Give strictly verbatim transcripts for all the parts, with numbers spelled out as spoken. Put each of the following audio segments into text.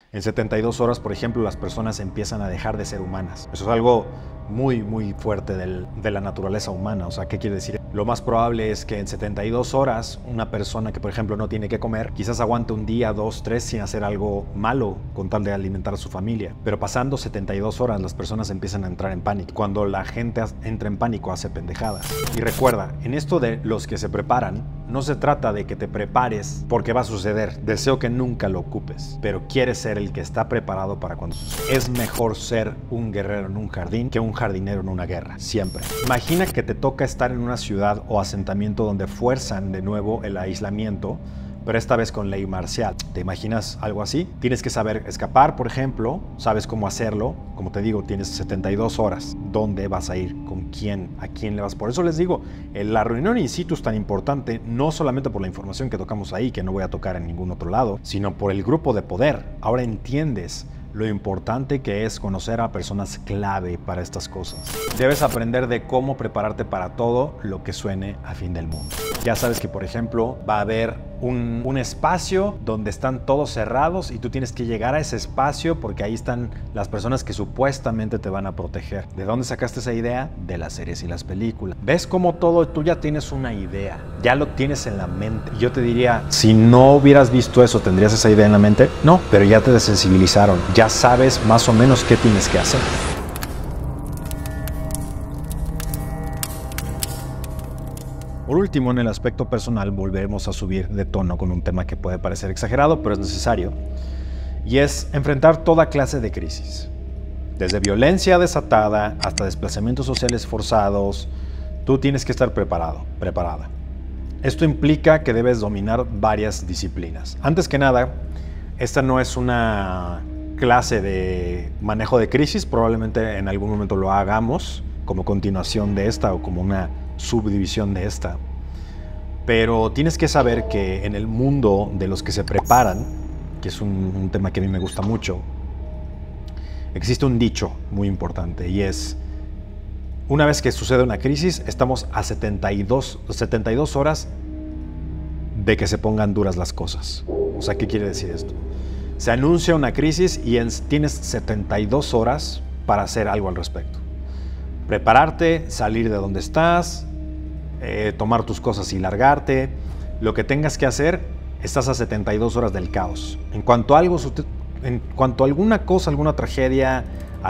En setenta y dos horas, por ejemplo, las personas empiezan a dejar de ser humanas. Eso es algo muy, muy fuerte del, de la naturaleza humana. O sea, ¿qué quiere decir? Lo más probable es que en setenta y dos horas, una persona que, por ejemplo, no tiene que comer, quizás aguante un día, dos, tres, sin hacer algo malo con tal de alimentar a su familia. Pero pasando setenta y dos horas, las personas empiezan a entrar en pánico. Cuando la gente entra en pánico, hace pendejadas. Y recuerda, en esto de los que se preparan, no se trata de que te prepares porque va a suceder. Deseo que nunca lo ocupes, pero quieres ser el que está preparado para cuando suceda. Es mejor ser un guerrero en un jardín que un jardinero en una guerra, siempre. Imagina que te toca estar en una ciudad o asentamiento donde fuerzan de nuevo el aislamiento, pero esta vez con ley marcial. ¿Te imaginas algo así? Tienes que saber escapar, por ejemplo, sabes cómo hacerlo. Como te digo, tienes setenta y dos horas. ¿Dónde vas a ir? ¿Con quién? ¿A quién le vas? Por eso les digo, la reunión in situ es tan importante, no solamente por la información que tocamos ahí, que no voy a tocar en ningún otro lado, sino por el grupo de poder. Ahora entiendes lo importante que es conocer a personas clave para estas cosas. Debes aprender de cómo prepararte para todo lo que suene a fin del mundo. Ya sabes que, por ejemplo, va a haber un, un espacio donde están todos cerrados y tú tienes que llegar a ese espacio porque ahí están las personas que supuestamente te van a proteger. ¿De dónde sacaste esa idea? De las series y las películas. ¿Ves cómo todo tú ya tienes una idea? Ya lo tienes en la mente. Y yo te diría, si no hubieras visto eso, ¿tendrías esa idea en la mente? No, pero ya te desensibilizaron. Ya sabes más o menos qué tienes que hacer. Por último, en el aspecto personal, volveremos a subir de tono con un tema que puede parecer exagerado, pero es necesario. Y es enfrentar toda clase de crisis. Desde violencia desatada hasta desplazamientos sociales forzados, tú tienes que estar preparado, preparada. Esto implica que debes dominar varias disciplinas. Antes que nada, esta no es una clase de manejo de crisis, probablemente en algún momento lo hagamos como continuación de esta o como una subdivisión de esta. Pero tienes que saber que en el mundo de los que se preparan, que es un, un tema que a mí me gusta mucho, existe un dicho muy importante y es: una vez que sucede una crisis, estamos a setenta y dos horas de que se pongan duras las cosas. O sea, ¿qué quiere decir esto? Se anuncia una crisis y en, tienes setenta y dos horas para hacer algo al respecto. Prepararte, salir de donde estás, eh, tomar tus cosas y largarte. Lo que tengas que hacer, estás a setenta y dos horas del caos. En cuanto a, algo, en cuanto a alguna cosa, alguna tragedia,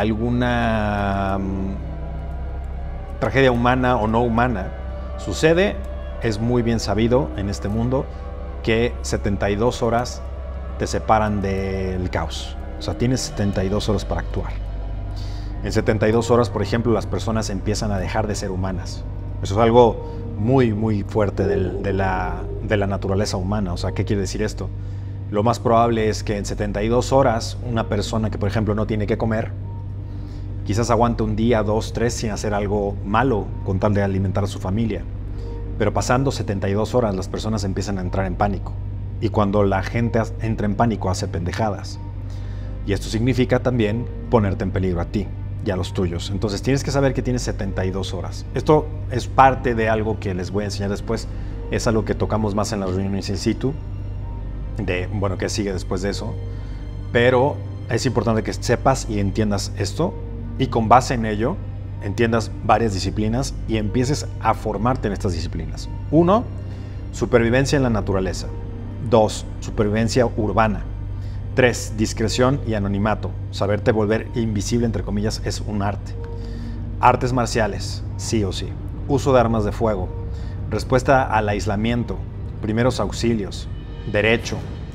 alguna um, tragedia humana o no humana sucede, es muy bien sabido en este mundo que setenta y dos horas te separan del caos. O sea, tienes setenta y dos horas para actuar. En setenta y dos horas, por ejemplo, las personas empiezan a dejar de ser humanas. Eso es algo muy, muy fuerte del, de, la, de la naturaleza humana. O sea, ¿qué quiere decir esto? Lo más probable es que en setenta y dos horas, una persona que, por ejemplo, no tiene que comer, quizás aguante un día, dos, tres, sin hacer algo malo con tal de alimentar a su familia. Pero pasando setenta y dos horas, las personas empiezan a entrar en pánico. Y cuando la gente entra en pánico, hace pendejadas. Y esto significa también ponerte en peligro a ti y a los tuyos. Entonces tienes que saber que tienes setenta y dos horas. Esto es parte de algo que les voy a enseñar después. Es algo que tocamos más en las reuniones in situ, de, bueno, que sigue después de eso. Pero es importante que sepas y entiendas esto y con base en ello entiendas varias disciplinas y empieces a formarte en estas disciplinas. Uno, supervivencia en la naturaleza. Dos, supervivencia urbana. Tres, discreción y anonimato. Saberte volver invisible, entre comillas, es un arte. Artes marciales, sí o sí. Uso de armas de fuego. Respuesta al aislamiento. Primeros auxilios. Derecho.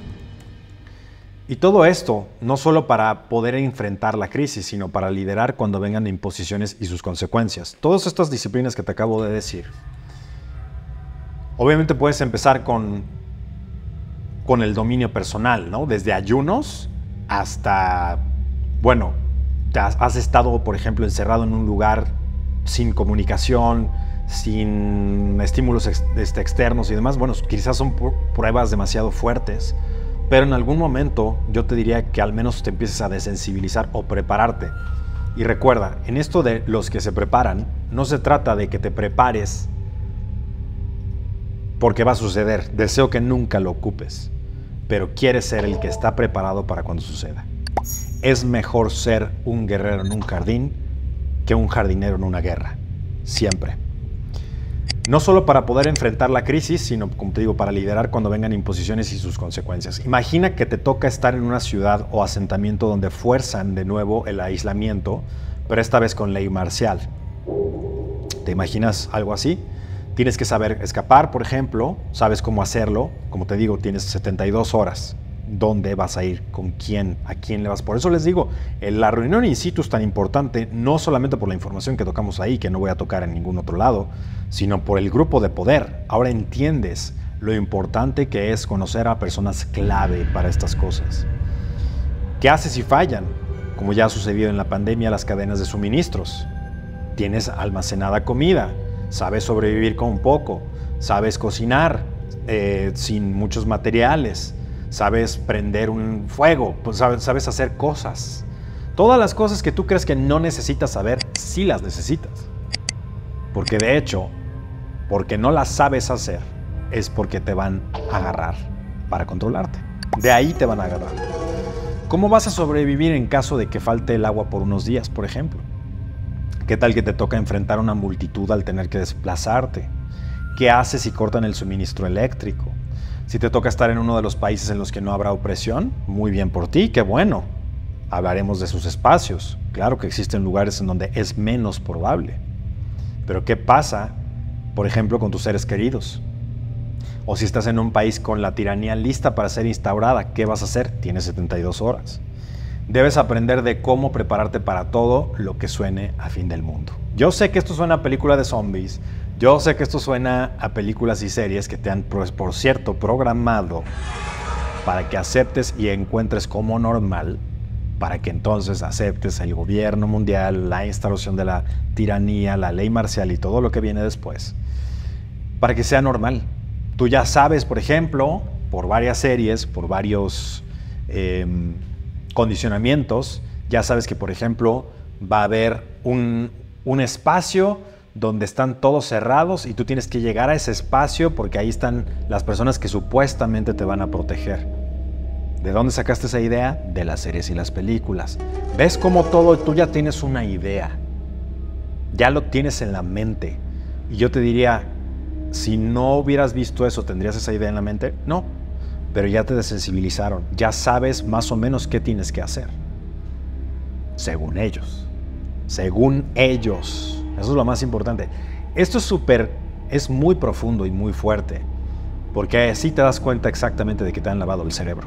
Y todo esto, no solo para poder enfrentar la crisis, sino para liderar cuando vengan imposiciones y sus consecuencias. Todas estas disciplinas que te acabo de decir. Obviamente puedes empezar con... con el dominio personal, ¿no? Desde ayunos hasta, bueno, te has, has estado, por ejemplo, encerrado en un lugar sin comunicación, sin estímulos ex, este, externos y demás. Bueno, quizás son pruebas demasiado fuertes, pero en algún momento yo te diría que al menos te empieces a desensibilizar o prepararte. Y recuerda, en esto de los que se preparan, no se trata de que te prepares porque va a suceder. Deseo que nunca lo ocupes, pero quieres ser el que está preparado para cuando suceda. Es mejor ser un guerrero en un jardín que un jardinero en una guerra. Siempre. No solo para poder enfrentar la crisis, sino, como te digo, para liderar cuando vengan imposiciones y sus consecuencias. Imagina que te toca estar en una ciudad o asentamiento donde fuerzan de nuevo el aislamiento, pero esta vez con ley marcial. ¿Te imaginas algo así? Tienes que saber escapar, por ejemplo, sabes cómo hacerlo. Como te digo, tienes setenta y dos horas. ¿Dónde vas a ir? ¿Con quién? ¿A quién le vas? Por eso les digo, la reunión in situ es tan importante, no solamente por la información que tocamos ahí, que no voy a tocar en ningún otro lado, sino por el grupo de poder. Ahora entiendes lo importante que es conocer a personas clave para estas cosas. ¿Qué haces si fallan? Como ya ha sucedido en la pandemia, las cadenas de suministros. Tienes almacenada comida, sabes sobrevivir con poco, sabes cocinar eh, sin muchos materiales, sabes prender un fuego, pues sabes, sabes hacer cosas. Todas las cosas que tú crees que no necesitas saber, sí las necesitas. Porque de hecho, porque no las sabes hacer, es porque te van a agarrar para controlarte. De ahí te van a agarrar. ¿Cómo vas a sobrevivir en caso de que falte el agua por unos días, por ejemplo? ¿Qué tal que te toca enfrentar a una multitud al tener que desplazarte? ¿Qué haces si cortan el suministro eléctrico? Si te toca estar en uno de los países en los que no habrá opresión, muy bien por ti, qué bueno. Hablaremos de sus espacios. Claro que existen lugares en donde es menos probable. Pero ¿qué pasa, por ejemplo, con tus seres queridos? O si estás en un país con la tiranía lista para ser instaurada, ¿qué vas a hacer? Tienes setenta y dos horas. Debes aprender de cómo prepararte para todo lo que suene a fin del mundo. Yo sé que esto suena a película de zombies, yo sé que esto suena a películas y series que te han, por cierto, programado para que aceptes y encuentres como normal, para que entonces aceptes el gobierno mundial, la instauración de la tiranía, la ley marcial y todo lo que viene después, para que sea normal. Tú ya sabes, por ejemplo, por varias series, por varios eh, condicionamientos, ya sabes que, por ejemplo, va a haber un, un espacio donde están todos cerrados y tú tienes que llegar a ese espacio porque ahí están las personas que supuestamente te van a proteger. ¿De dónde sacaste esa idea? De las series y las películas. ¿Ves cómo todo, tú ya tienes una idea? Ya lo tienes en la mente. Y yo te diría, si no hubieras visto eso, ¿tendrías esa idea en la mente? No, pero ya te desensibilizaron. Ya sabes más o menos qué tienes que hacer. Según ellos. Según ellos. Eso es lo más importante. Esto es súper, es muy profundo y muy fuerte, porque así te das cuenta exactamente de que te han lavado el cerebro.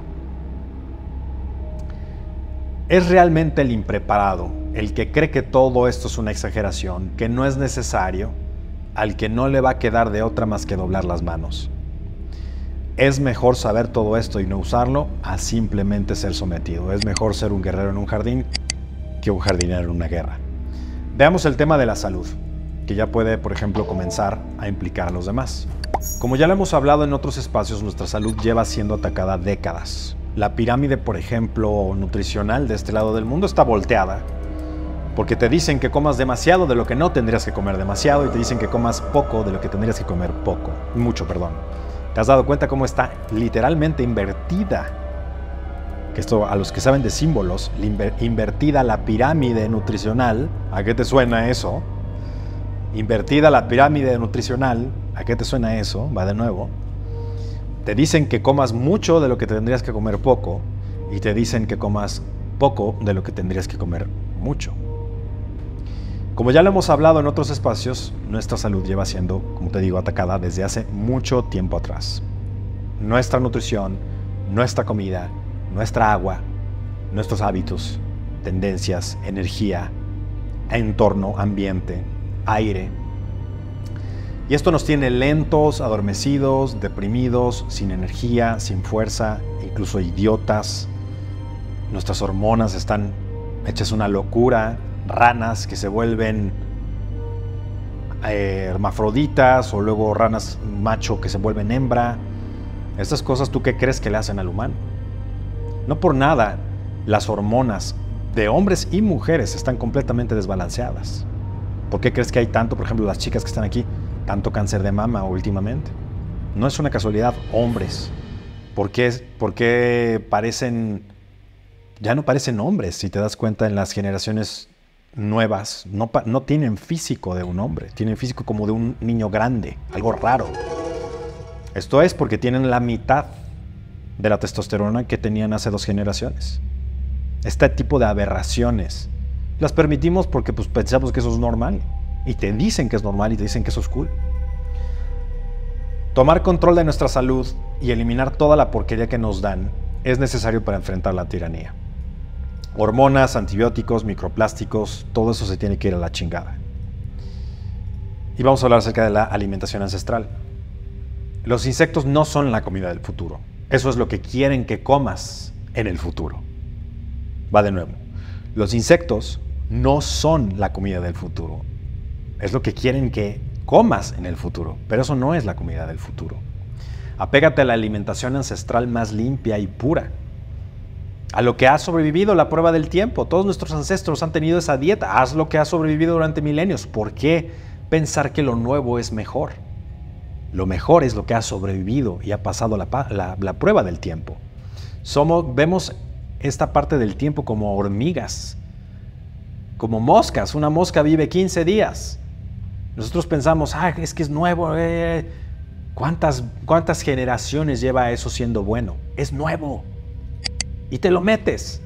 Es realmente el impreparado, el que cree que todo esto es una exageración, que no es necesario, al que no le va a quedar de otra más que doblar las manos. Es mejor saber todo esto y no usarlo a simplemente ser sometido. Es mejor ser un guerrero en un jardín que un jardinero en una guerra. Veamos el tema de la salud, que ya puede, por ejemplo, comenzar a implicar a los demás. Como ya lo hemos hablado en otros espacios, nuestra salud lleva siendo atacada décadas. La pirámide, por ejemplo, nutricional de este lado del mundo está volteada, porque te dicen que comas demasiado de lo que no tendrías que comer demasiado y te dicen que comas poco de lo que tendrías que comer poco, mucho, perdón. ¿Te has dado cuenta cómo está literalmente invertida? Que esto, a los que saben de símbolos, invertida la pirámide nutricional, ¿a qué te suena eso? Invertida la pirámide nutricional, ¿a qué te suena eso? Va de nuevo. Te dicen que comas mucho de lo que tendrías que comer poco y te dicen que comas poco de lo que tendrías que comer mucho. Como ya lo hemos hablado en otros espacios, nuestra salud lleva siendo, como te digo, atacada desde hace mucho tiempo atrás. Nuestra nutrición, nuestra comida, nuestra agua, nuestros hábitos, tendencias, energía, entorno, ambiente, aire. Y esto nos tiene lentos, adormecidos, deprimidos, sin energía, sin fuerza, incluso idiotas. Nuestras hormonas están hechas una locura, ranas que se vuelven eh, hermafroditas o luego ranas macho que se vuelven hembra. Estas cosas, ¿tú qué crees que le hacen al humano? No por nada, las hormonas de hombres y mujeres están completamente desbalanceadas. ¿Por qué crees que hay tanto, por ejemplo, las chicas que están aquí, tanto cáncer de mama últimamente? No es una casualidad, hombres. ¿Por qué, por qué parecen ya no parecen hombres. Si te das cuenta, en las generaciones nuevas no, no tienen físico de un hombre, tienen físico como de un niño grande, algo raro. Esto es porque tienen la mitad de la testosterona que tenían hace dos generaciones. Este tipo de aberraciones las permitimos porque pues, pensamos que eso es normal. Y te dicen que es normal y te dicen que eso es cool. Tomar control de nuestra salud y eliminar toda la porquería que nos dan es necesario para enfrentar la tiranía. Hormonas, antibióticos, microplásticos, todo eso se tiene que ir a la chingada. Y vamos a hablar acerca de la alimentación ancestral. Los insectos no son la comida del futuro. Eso es lo que quieren que comas en el futuro. Va de nuevo. Los insectos no son la comida del futuro. Es lo que quieren que comas en el futuro, pero eso no es la comida del futuro. Apégate a la alimentación ancestral más limpia y pura. A lo que ha sobrevivido la prueba del tiempo. Todos nuestros ancestros han tenido esa dieta. Haz lo que ha sobrevivido durante milenios. ¿Por qué pensar que lo nuevo es mejor? Lo mejor es lo que ha sobrevivido y ha pasado la, la, la prueba del tiempo. Somos, vemos esta parte del tiempo como hormigas, como moscas. Una mosca vive quince días. Nosotros pensamos, ah, es que es nuevo. Eh. ¿Cuántas, ¿Cuántas generaciones lleva eso siendo bueno? Es nuevo. Y te lo metes.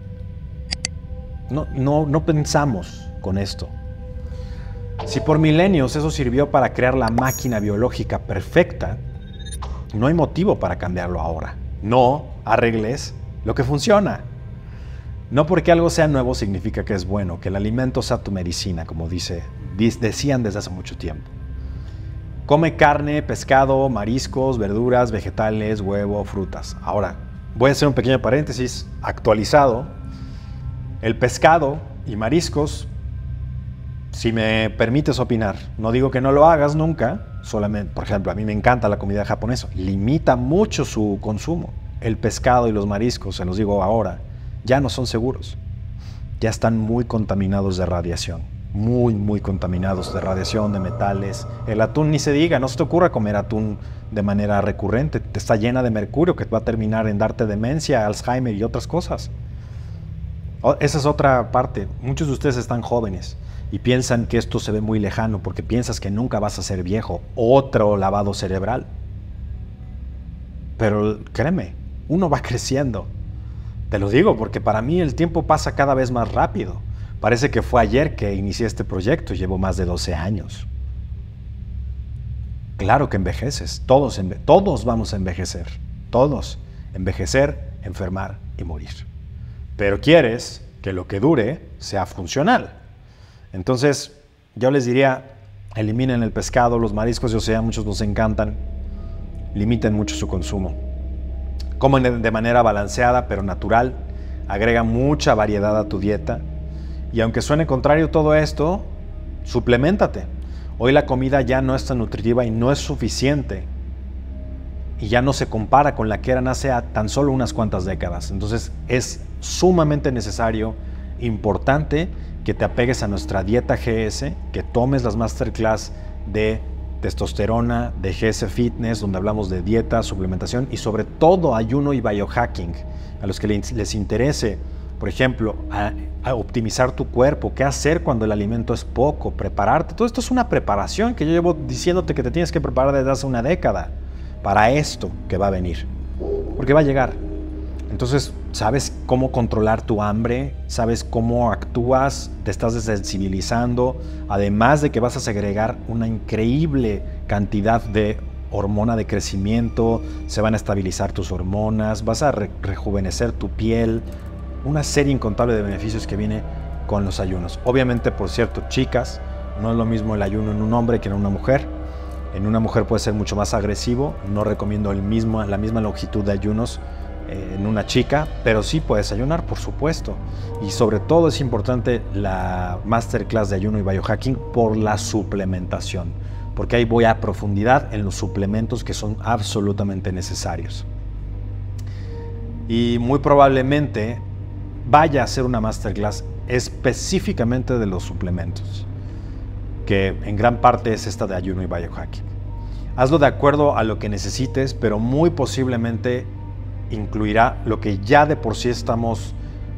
No, no, no pensamos con esto. Si por milenios eso sirvió para crear la máquina biológica perfecta, no hay motivo para cambiarlo ahora. No arregles lo que funciona. No porque algo sea nuevo significa que es bueno, que el alimento sea tu medicina, como dice, decían desde hace mucho tiempo. Come carne, pescado, mariscos, verduras, vegetales, huevo, frutas. Ahora, voy a hacer un pequeño paréntesis actualizado. El pescado y mariscos, si me permites opinar, no digo que no lo hagas nunca, solamente, por ejemplo, a mí me encanta la comida japonesa, limita mucho su consumo. El pescado y los mariscos, se los digo ahora, ya no son seguros. Ya están muy contaminados de radiación. Muy, muy contaminados de radiación, de metales. El atún ni se diga, no se te ocurra comer atún de manera recurrente. Está llena de mercurio que va a terminar en darte demencia, Alzheimer y otras cosas. Esa es otra parte. Muchos de ustedes están jóvenes y piensan que esto se ve muy lejano porque piensas que nunca vas a ser viejo. Otro lavado cerebral. Pero créeme, uno va creciendo. Te lo digo porque para mí el tiempo pasa cada vez más rápido. Parece que fue ayer que inicié este proyecto, llevo más de doce años. Claro que envejeces, todos, enve todos vamos a envejecer, todos. Envejecer, enfermar y morir. Pero quieres que lo que dure sea funcional. Entonces, yo les diría, eliminen el pescado, los mariscos, yo sé, a muchos nos encantan, limiten mucho su consumo. Comen de manera balanceada pero natural, agrega mucha variedad a tu dieta y aunque suene contrario todo esto, supleméntate. Hoy la comida ya no es tan nutritiva y no es suficiente y ya no se compara con la que eran hace tan solo unas cuantas décadas. Entonces es sumamente necesario, importante que te apegues a nuestra dieta G S, que tomes las masterclass de testosterona, de G S Fitness, donde hablamos de dieta, suplementación y sobre todo ayuno y biohacking. A los que les interese, por ejemplo, a, a optimizar tu cuerpo, qué hacer cuando el alimento es poco, prepararte. Todo esto es una preparación que yo llevo diciéndote que te tienes que preparar desde hace una década para esto que va a venir, porque va a llegar. Entonces, sabes cómo controlar tu hambre, sabes cómo actúas, te estás desensibilizando, además de que vas a segregar una increíble cantidad de hormona de crecimiento, se van a estabilizar tus hormonas, vas a re rejuvenecer tu piel, una serie incontable de beneficios que viene con los ayunos. Obviamente, por cierto, chicas, no es lo mismo el ayuno en un hombre que en una mujer. En una mujer puede ser mucho más agresivo, no recomiendo el mismo, la misma longitud de ayunos en una chica, pero sí puedes ayunar, por supuesto. Y sobre todo es importante la masterclass de ayuno y biohacking por la suplementación, porque ahí voy a profundidad en los suplementos que son absolutamente necesarios. Y muy probablemente vaya a hacer una masterclass específicamente de los suplementos, que en gran parte es esta de ayuno y biohacking. Hazlo de acuerdo a lo que necesites, pero muy posiblemente incluirá lo que ya de por sí estamos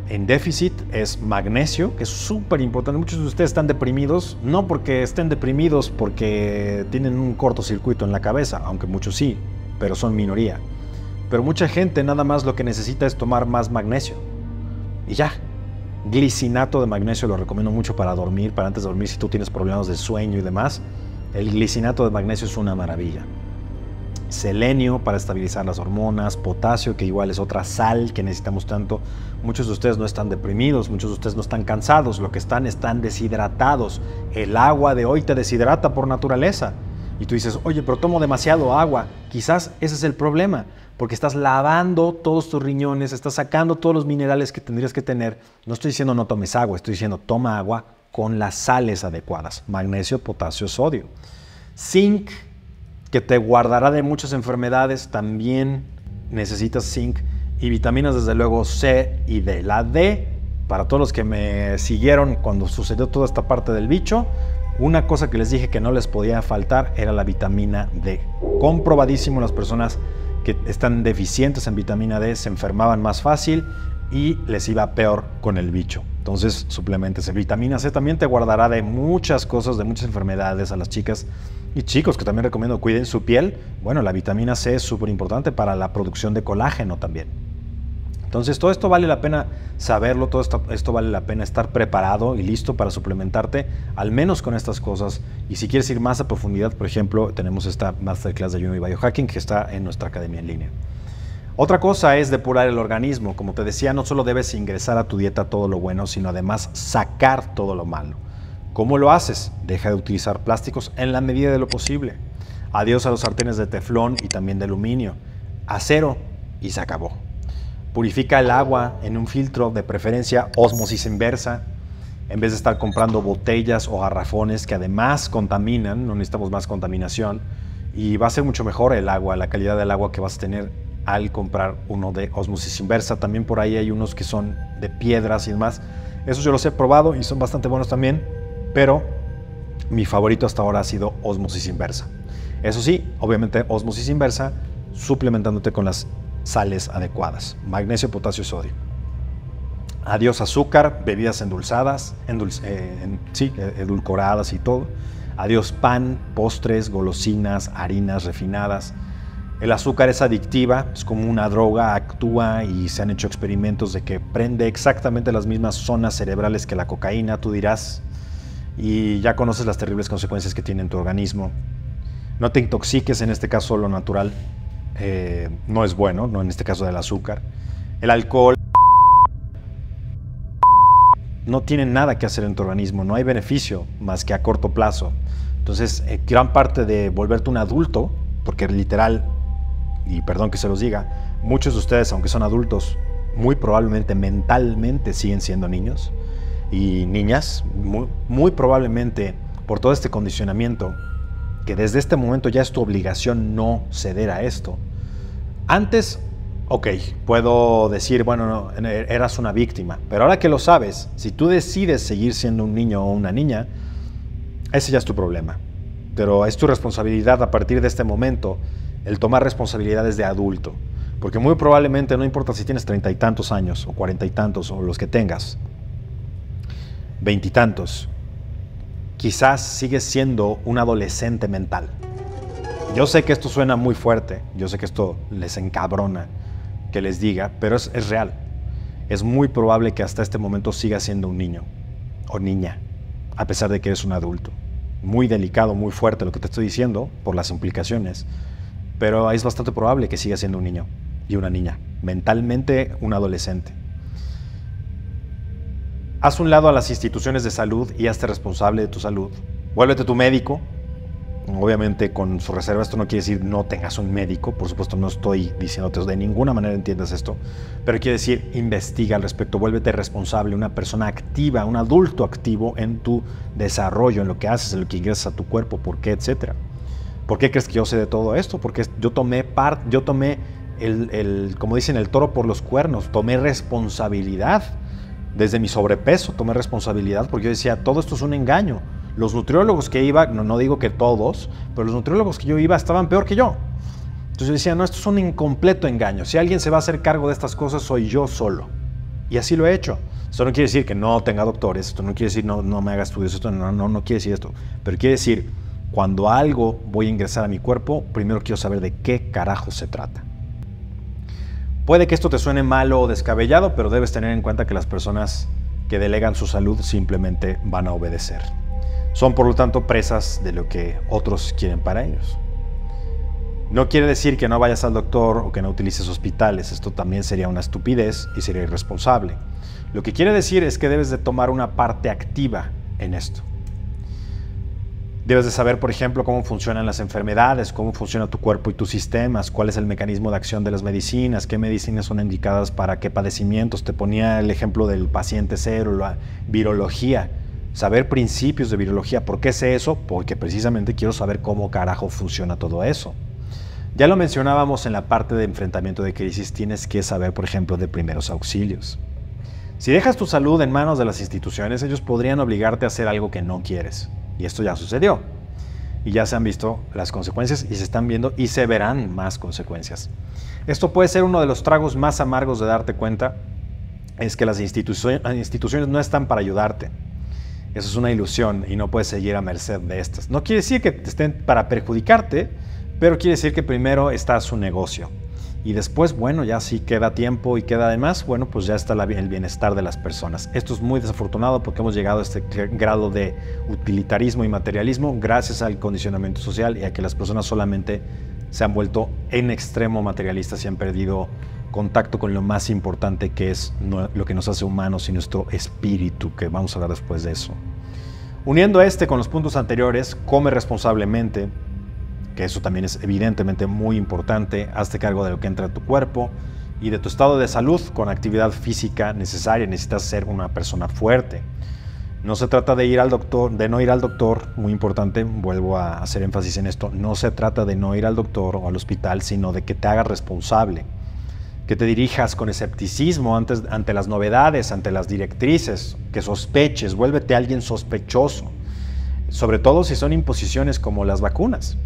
en déficit es magnesio, que es súper importante. Muchos de ustedes están deprimidos, no porque estén deprimidos porque tienen un cortocircuito en la cabeza, aunque muchos sí, pero son minoría. Pero mucha gente nada más lo que necesita es tomar más magnesio. Y ya. Glicinato de magnesio lo recomiendo mucho para dormir, para antes de dormir si tú tienes problemas de sueño y demás. El glicinato de magnesio es una maravilla. Selenio para estabilizar las hormonas, potasio, que igual es otra sal que necesitamos tanto. Muchos de ustedes no están deprimidos, muchos de ustedes no están cansados, lo que están están deshidratados. El agua de hoy te deshidrata por naturaleza. Y tú dices, oye, pero tomo demasiado agua. Quizás ese es el problema, porque estás lavando todos tus riñones, estás sacando todos los minerales que tendrías que tener. No estoy diciendo no tomes agua, estoy diciendo toma agua con las sales adecuadas, magnesio, potasio, sodio. Zinc, que te guardará de muchas enfermedades, también necesitas zinc. Y vitaminas, desde luego, C y D. La D, para todos los que me siguieron cuando sucedió toda esta parte del bicho, una cosa que les dije que no les podía faltar era la vitamina D. Comprobadísimo, las personas que están deficientes en vitamina D se enfermaban más fácil y les iba peor con el bicho. Entonces, suplementos. Vitamina C también te guardará de muchas cosas, de muchas enfermedades. A las chicas y chicos que también recomiendo cuiden su piel. Bueno, la vitamina C es súper importante para la producción de colágeno también. Entonces, todo esto vale la pena saberlo, todo esto, esto vale la pena estar preparado y listo para suplementarte, al menos con estas cosas. Y si quieres ir más a profundidad, por ejemplo, tenemos esta Masterclass de ayuno y biohacking que está en nuestra academia en línea. Otra cosa es depurar el organismo. Como te decía, no solo debes ingresar a tu dieta todo lo bueno, sino además sacar todo lo malo. ¿Cómo lo haces? Deja de utilizar plásticos en la medida de lo posible. Adiós a los sartenes de teflón y también de aluminio. Acero y se acabó. Purifica el agua en un filtro, de preferencia ósmosis inversa, en vez de estar comprando botellas o garrafones que además contaminan. No necesitamos más contaminación y va a ser mucho mejor el agua, la calidad del agua que vas a tener al comprar uno de ósmosis inversa. También por ahí hay unos que son de piedras y demás. Esos yo los he probado y son bastante buenos también, pero mi favorito hasta ahora ha sido ósmosis inversa. Eso sí, obviamente ósmosis inversa suplementándote con las sales adecuadas, magnesio, potasio, sodio. Adiós azúcar, bebidas endulzadas, endulce, eh, en, sí, edulcoradas y todo. Adiós pan, postres, golosinas, harinas refinadas. El azúcar es adictiva, es como una droga, actúa y se han hecho experimentos de que prende exactamente las mismas zonas cerebrales que la cocaína, tú dirás, y ya conoces las terribles consecuencias que tiene en tu organismo. No te intoxiques, en este caso lo natural Eh, no es bueno, no en este caso del azúcar. El alcohol no tiene nada que hacer en tu organismo, no hay beneficio más que a corto plazo. Entonces, eh, gran parte de volverte un adulto, porque literal, y perdón que se los diga, muchos de ustedes, aunque son adultos, muy probablemente mentalmente siguen siendo niños y niñas, muy, muy probablemente por todo este condicionamiento, que desde este momento ya es tu obligación no ceder a esto. Antes, ok, puedo decir, bueno, no, eras una víctima, pero ahora que lo sabes, si tú decides seguir siendo un niño o una niña, ese ya es tu problema. Pero es tu responsabilidad a partir de este momento el tomar responsabilidades de adulto, porque muy probablemente, no importa si tienes treinta y tantos años o cuarenta y tantos o los que tengas, veintitantos, quizás sigues siendo un adolescente mental. Yo sé que esto suena muy fuerte, yo sé que esto les encabrona que les diga, pero es, es real. Es muy probable que hasta este momento sigas siendo un niño o niña, a pesar de que eres un adulto. Muy delicado, muy fuerte lo que te estoy diciendo por las implicaciones, pero es bastante probable que sigas siendo un niño y una niña, mentalmente un adolescente. Haz un lado a las instituciones de salud y hazte responsable de tu salud. Vuélvete tu médico, obviamente con su reserva. Esto no quiere decir no tengas un médico, por supuesto no estoy diciéndote de ninguna manera entiendas esto, pero quiere decir investiga al respecto, vuélvete responsable, una persona activa, un adulto activo en tu desarrollo, en lo que haces, en lo que ingresas a tu cuerpo, por qué, etcétera. ¿Por qué crees que yo sé de todo esto? Porque yo tomé part, yo tomé el, el, como dicen, el toro por los cuernos, tomé responsabilidad. Desde mi sobrepeso tomé responsabilidad porque yo decía, todo esto es un engaño. Los nutriólogos que iba, no, no digo que todos, pero los nutriólogos que yo iba estaban peor que yo. Entonces yo decía, no, esto es un incompleto engaño. Si alguien se va a hacer cargo de estas cosas, soy yo solo. Y así lo he hecho. Esto no quiere decir que no tenga doctores, esto no quiere decir no, no me haga estudios, esto no, no, no quiere decir esto. Pero quiere decir, cuando algo voy a ingresar a mi cuerpo, primero quiero saber de qué carajo se trata. Puede que esto te suene malo o descabellado, pero debes tener en cuenta que las personas que delegan su salud simplemente van a obedecer. Son por lo tanto presas de lo que otros quieren para ellos. No quiere decir que no vayas al doctor o que no utilices hospitales. Esto también sería una estupidez y sería irresponsable. Lo que quiere decir es que debes de tomar una parte activa en esto. Debes de saber, por ejemplo, cómo funcionan las enfermedades, cómo funciona tu cuerpo y tus sistemas, cuál es el mecanismo de acción de las medicinas, qué medicinas son indicadas para qué padecimientos. Te ponía el ejemplo del paciente cero, la virología. Saber principios de virología. ¿Por qué sé eso? Porque precisamente quiero saber cómo carajo funciona todo eso. Ya lo mencionábamos en la parte de enfrentamiento de crisis, tienes que saber, por ejemplo, de primeros auxilios. Si dejas tu salud en manos de las instituciones, ellos podrían obligarte a hacer algo que no quieres. Y esto ya sucedió. Y ya se han visto las consecuencias y se están viendo y se verán más consecuencias. Esto puede ser uno de los tragos más amargos de darte cuenta, es que las instituciones, las instituciones no están para ayudarte. Eso es una ilusión y no puedes seguir a merced de estas. No quiere decir que estén para perjudicarte, pero quiere decir que primero está su negocio. Y después, bueno, ya si queda tiempo y queda además, bueno, pues ya está la, el bienestar de las personas. Esto es muy desafortunado porque hemos llegado a este grado de utilitarismo y materialismo gracias al condicionamiento social y a que las personas solamente se han vuelto en extremo materialistas y han perdido contacto con lo más importante, que es no, lo que nos hace humanos y nuestro espíritu, que vamos a hablar después de eso. Uniendo este con los puntos anteriores, come responsablemente, que eso también es evidentemente muy importante. Hazte cargo de lo que entra a tu cuerpo y de tu estado de salud con actividad física necesaria. Necesitas ser una persona fuerte. No se trata de ir al doctor, de no ir al doctor, muy importante, vuelvo a hacer énfasis en esto, no se trata de no ir al doctor o al hospital, sino de que te hagas responsable, que te dirijas con escepticismo antes, ante las novedades, ante las directrices, que sospeches, vuélvete alguien sospechoso, sobre todo si son imposiciones como las vacunas.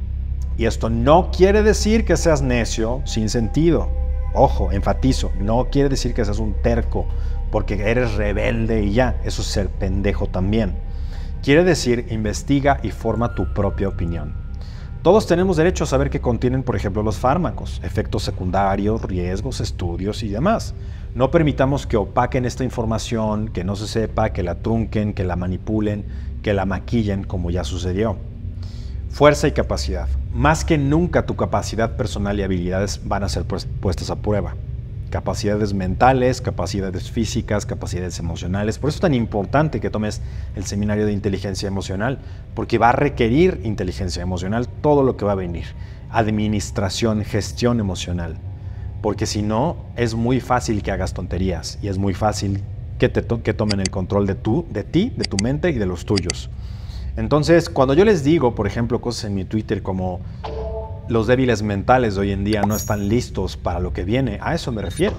Y esto no quiere decir que seas necio sin sentido. Ojo, enfatizo, no quiere decir que seas un terco porque eres rebelde y ya. Eso es ser pendejo también. Quiere decir, investiga y forma tu propia opinión. Todos tenemos derecho a saber qué contienen, por ejemplo, los fármacos, efectos secundarios, riesgos, estudios y demás. No permitamos que opaquen esta información, que no se sepa, que la trunquen, que la manipulen, que la maquillen, como ya sucedió. Fuerza y capacidad. Más que nunca tu capacidad personal y habilidades van a ser puestas a prueba. Capacidades mentales, capacidades físicas, capacidades emocionales. Por eso es tan importante que tomes el seminario de inteligencia emocional, porque va a requerir inteligencia emocional todo lo que va a venir. Administración, gestión emocional. Porque si no, es muy fácil que hagas tonterías y es muy fácil que, te to que tomen el control de, tu, de ti, de tu mente y de los tuyos. Entonces, cuando yo les digo, por ejemplo, cosas en mi Twitter como los débiles mentales de hoy en día no están listos para lo que viene, a eso me refiero.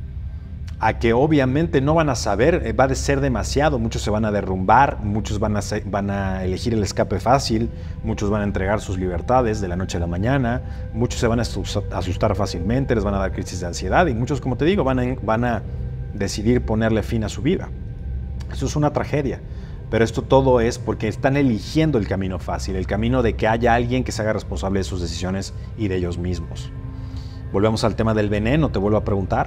A que obviamente no van a saber, va a ser demasiado, muchos se van a derrumbar, muchos van a, ser, van a elegir el escape fácil, muchos van a entregar sus libertades de la noche a la mañana, muchos se van a asustar fácilmente, les van a dar crisis de ansiedad y muchos, como te digo, van a, van a decidir ponerle fin a su vida. Eso es una tragedia. Pero esto todo es porque están eligiendo el camino fácil, el camino de que haya alguien que se haga responsable de sus decisiones y de ellos mismos. Volvemos al tema del veneno, te vuelvo a preguntar.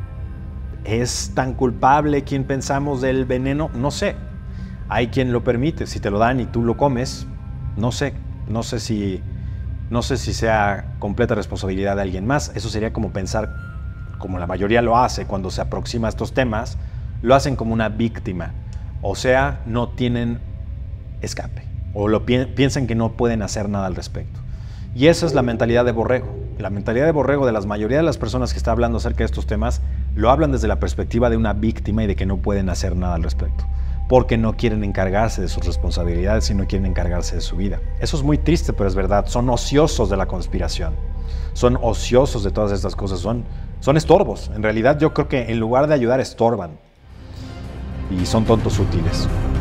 ¿Es tan culpable quien pensamos del veneno? No sé. Hay quien lo permite, si te lo dan y tú lo comes, no sé. No sé si, no sé si sea completa responsabilidad de alguien más. Eso sería como pensar, como la mayoría lo hace cuando se aproxima a estos temas, lo hacen como una víctima. O sea, no tienen escape o lo pi piensan que no pueden hacer nada al respecto. Y esa es la mentalidad de borrego. La mentalidad de borrego de la mayoría de las personas que está hablando acerca de estos temas lo hablan desde la perspectiva de una víctima y de que no pueden hacer nada al respecto, porque no quieren encargarse de sus responsabilidades y no quieren encargarse de su vida. Eso es muy triste, pero es verdad. Son ociosos de la conspiración. Son ociosos de todas estas cosas. Son, son estorbos. En realidad yo creo que en lugar de ayudar estorban. Y son tontos útiles.